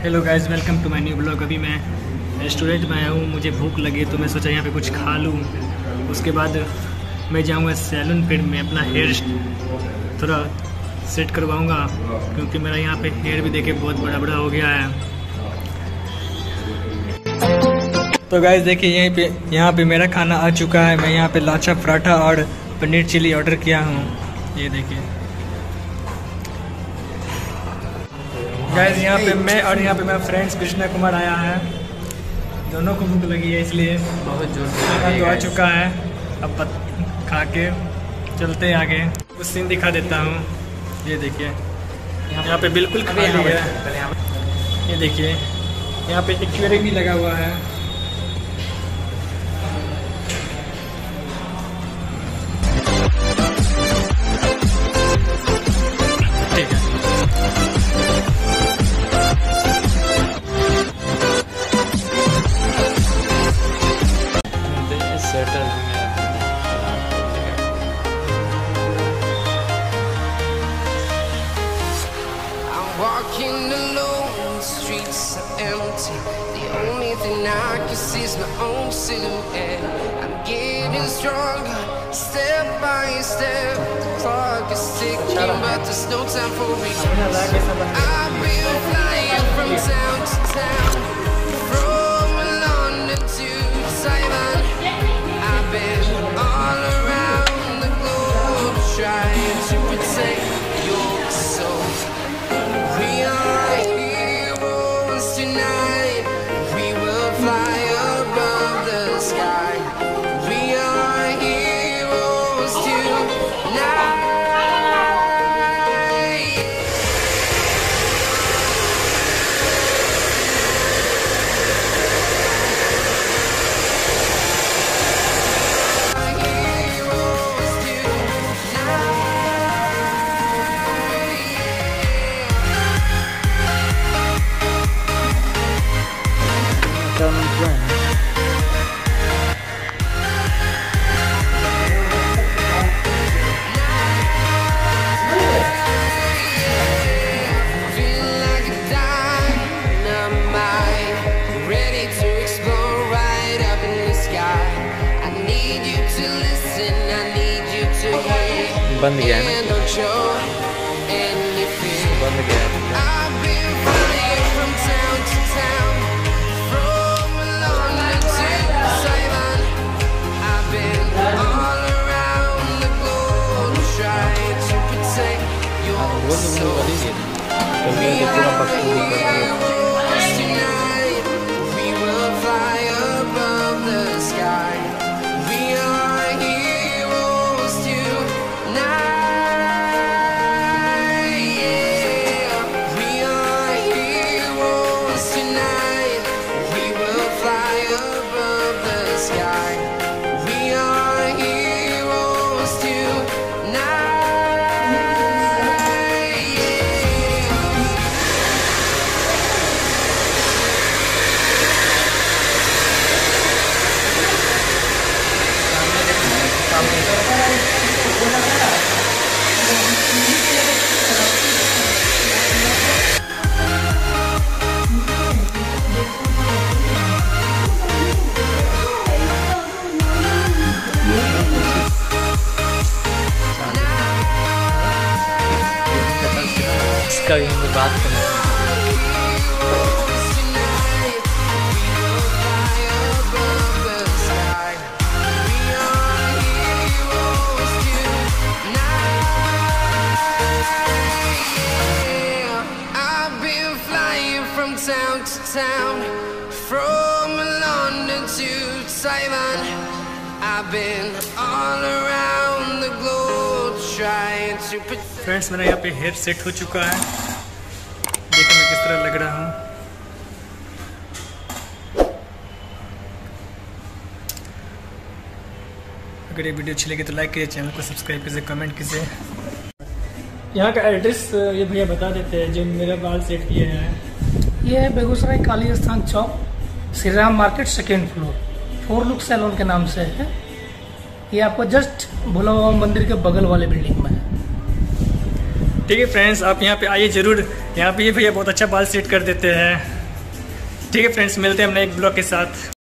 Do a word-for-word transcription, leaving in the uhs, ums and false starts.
Hello guys, welcome to my new blog. अभी मैं restaurant में आया हूँ, मुझे भूख लगी तो मैं सोचा यहाँ पे कुछ खा लूँ। उसके बाद मैं जाऊँगा सैलून पे, मैं अपना हेयर थोड़ा सेट करवाऊँगा क्योंकि मेरा यहाँ पे हेयर भी देखे बहुत बड़ा बड़ा हो गया है। तो गाइस देखिए, यहीं पे यहाँ पे मेरा खाना आ चुका है। मैं यहाँ पे लाछा पराठा और पनीर चिली ऑर्डर किया हूँ। ये देखिए गाइस, यहाँ पे मैं और यहाँ पे मेरा फ्रेंड्स कृष्णा कुमार आया है। दोनों को भूख लगी है इसलिए बहुत जोर से खाना तो आ चुका है। अब खा के चलते हैं आगे। कुछ सीन दिखा देता हूँ। ये देखिए यहाँ पे बिल्कुल खाली है। ये देखिए यहाँ पे एक्वेरियम भी लगा हुआ है। ठीक है, walking alone, the streets are empty. The only thing I can see is my own silhouette. I'm getting stronger, step by step. The clock is ticking, but there's no time for me. I've been flying from town to town, from London to Taiwan. I've been all around the globe trying to protect your soul. We are heroes tonight. We will fly above the sky. We are heroes tonight. बंद गया है ना, बंद गया है। वो तो वाली है तो पूरा पक्का इसका भी हम बात करें। Town to town, from London to Taiwan. I've been all around the globe trying to protect. Friends, मेरा यहाँ पे हेयर सेट हो चुका है। देखो मैं किस तरह लग रहा हूँ। अगर ये वीडियो अच्छी लगी तो लाइक कीजिए, चैनल को सब्सक्राइब कीजिए, कमेंट कीजिए। यहाँ का एड्रेस ये भैया बता देते हैं जो मेरा बाल सेट किए हैं। ये है Begusarai Kali Sthan Chowk, Shri Ram market, second floor, four look salon के नाम से है। ये आपको जस्ट भोला बाबा मंदिर के बगल वाले बिल्डिंग में है। ठीक है फ्रेंड्स, आप यहाँ पे आइए ज़रूर। यहाँ पे ये भैया बहुत अच्छा बाल सेट कर देते हैं। ठीक है फ्रेंड्स, मिलते हैं हम नए एक ब्लॉग के साथ।